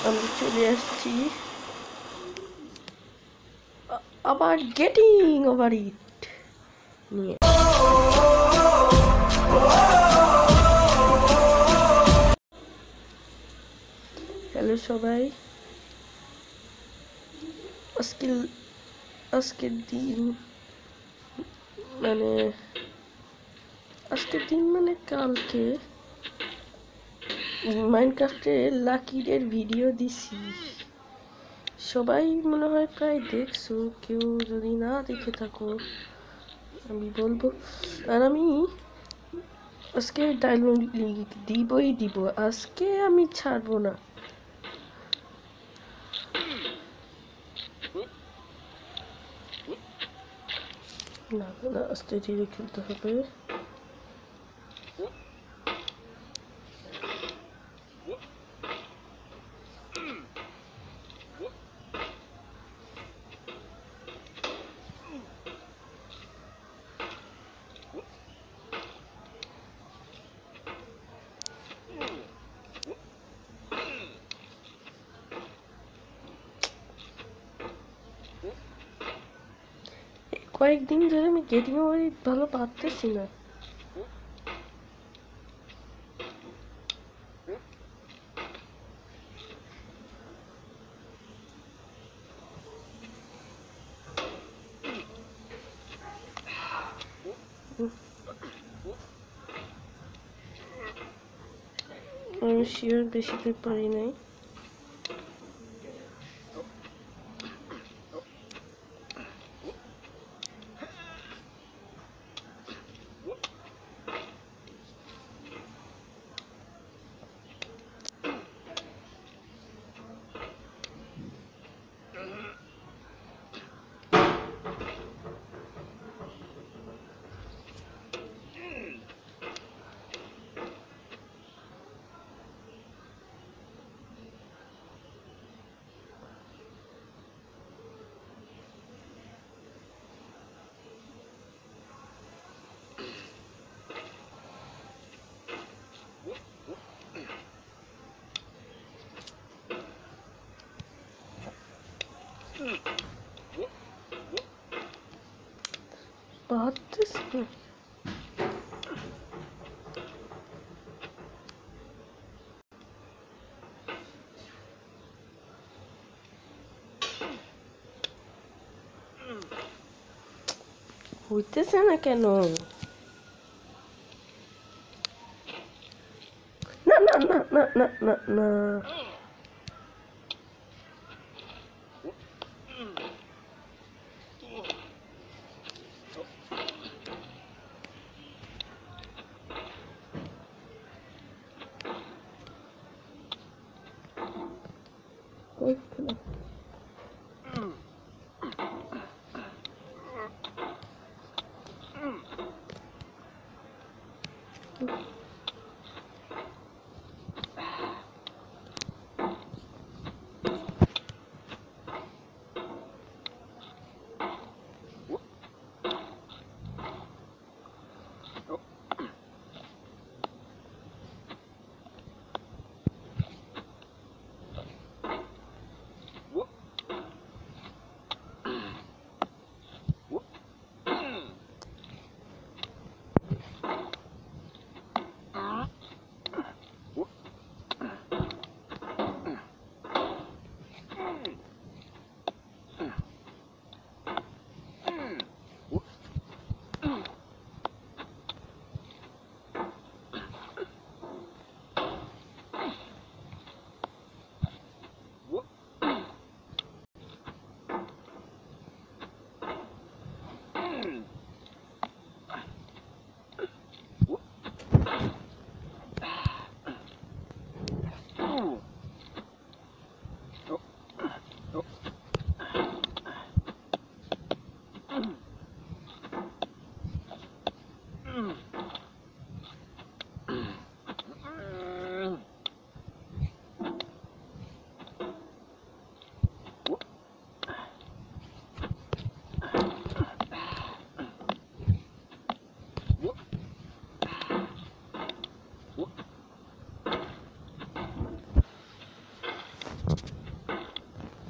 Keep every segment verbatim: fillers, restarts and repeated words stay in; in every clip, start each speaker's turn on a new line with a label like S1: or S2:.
S1: আমরা চলে আসছি আবার গেটিং ওভার ইট নিয়ে। হ্যালো সবাই, আজকে আজকের দিন মানে আজকের দিন মানে কালকে মাইনক্রাফটে লাকিদের ভিডিও দিছি, সবাই মনে হয় প্রায় দেখছো। কেউ যদি না দেখে থাকো আমি বলবো, আর আমি আজকে ডায়মন্ড লিগ দিবই দিব, আজকে আমি ছাড়বো না। না না আস্তে ধীরে খেলতে হবে। কয়েকদিন ধরে আমি গেটিং ওভার ইট ভালো পারতেছি না। আমি শিওর বেশি দূর পারি নাই। পারতেছি না। হইতেছে না কেন? না না না না না না না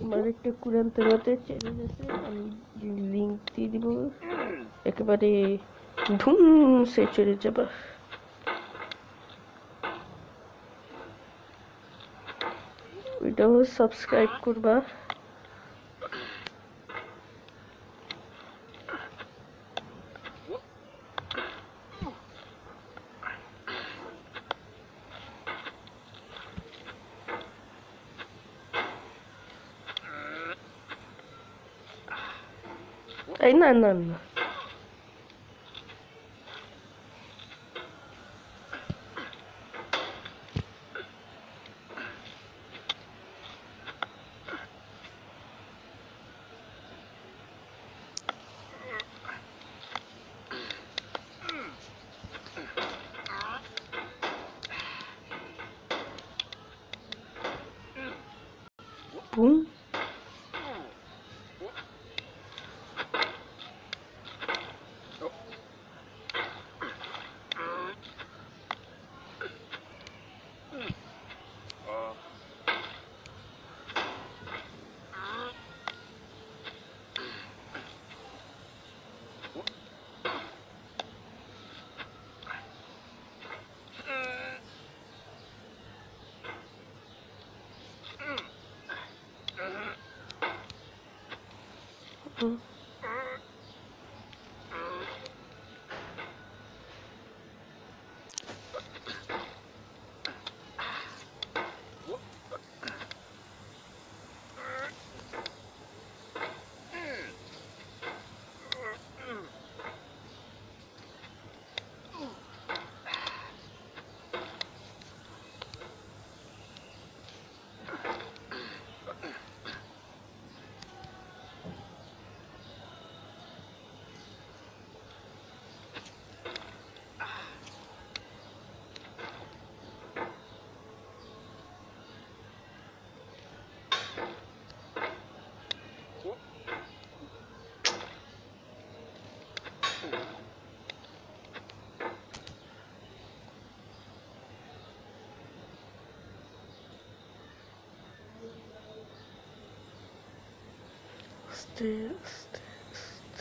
S1: আমার একটা কুরআন তেলাওয়াতের চ্যানেল আছে, আমি লিঙ্ক দিয়ে দিব, একেবারে ধুম সে চলে যাবা। ওইটাও সাবস্ক্রাইব করবা। এই না না না, বুম। হুম। আস্তে আস্তে আস্তে।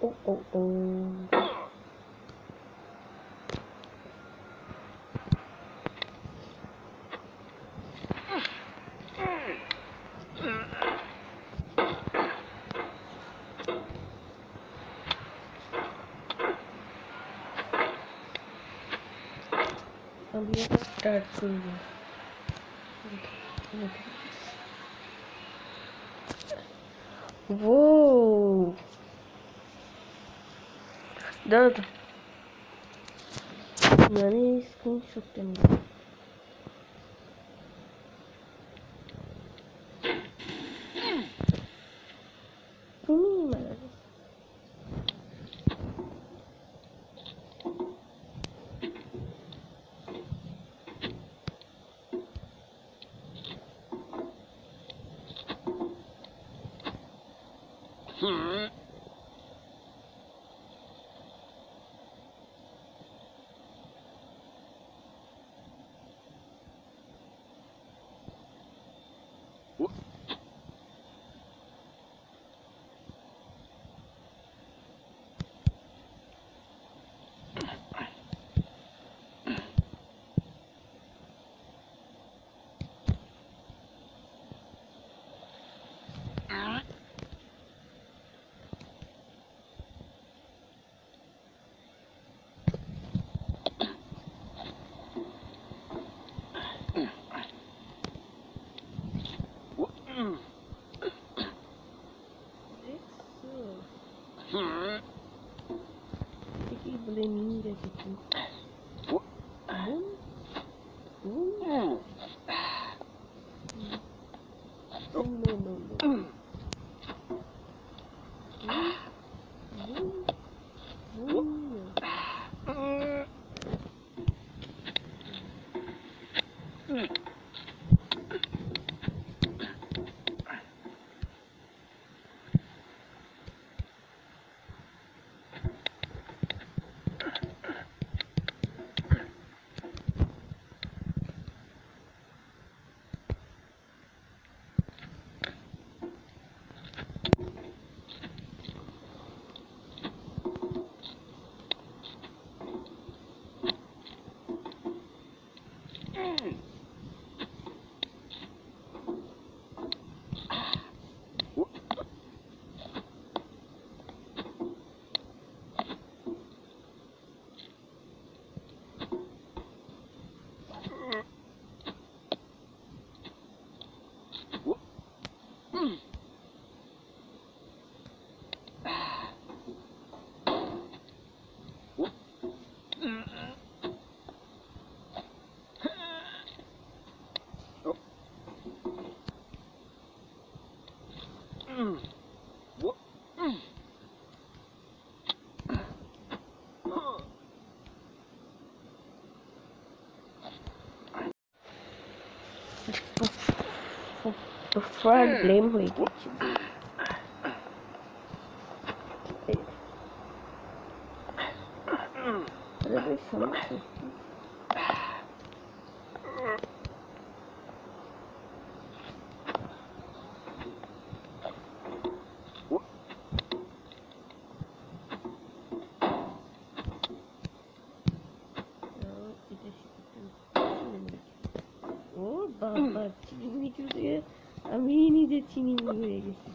S1: Oh, oh, oh. अभी ये स्टार्ट करूँगा। वो दर्द मैंने स्क्रीनशॉट नहीं तुम्हें मारा que bleminha aqui. No, no, no, no. The front blame हुई थी अरे भाई समझ सकती ओ बाबा चिनी क्यों আমি নিজে চিনি হয়ে গেছি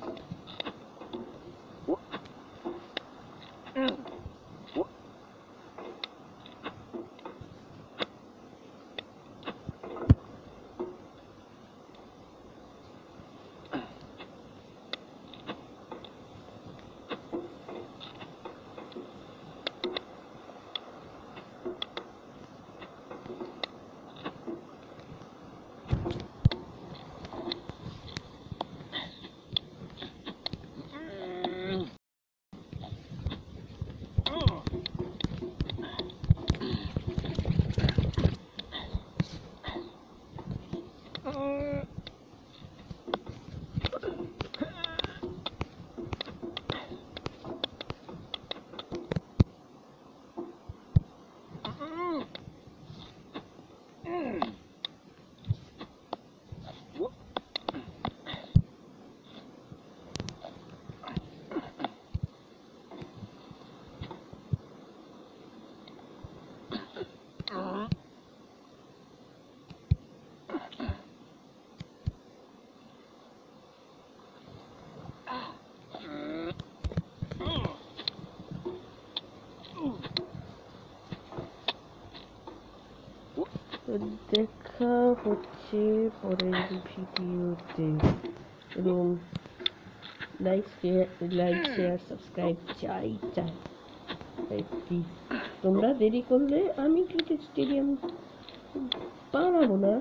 S1: তো দেখা হচ্ছে পরের ভিডিওতে এবং like share like share subscribe চাই চাই প্লিজ। তোমরা দেরি করলে আমি ক্রিকেট স্টেডিয়াম বানাবো না,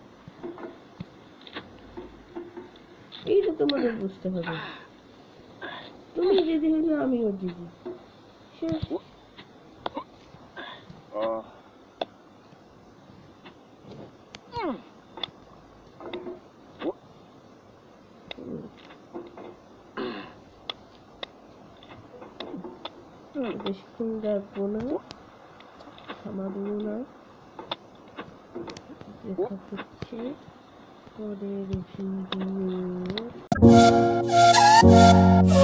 S1: এইটা তোমাদের বুঝতে হবে। তুমি দিদি হলে আমিও দিদি, শেষ। বেশিক্ষণ রাখবো না, থামাবো না। দেখা হচ্ছে পরের ভিডিও।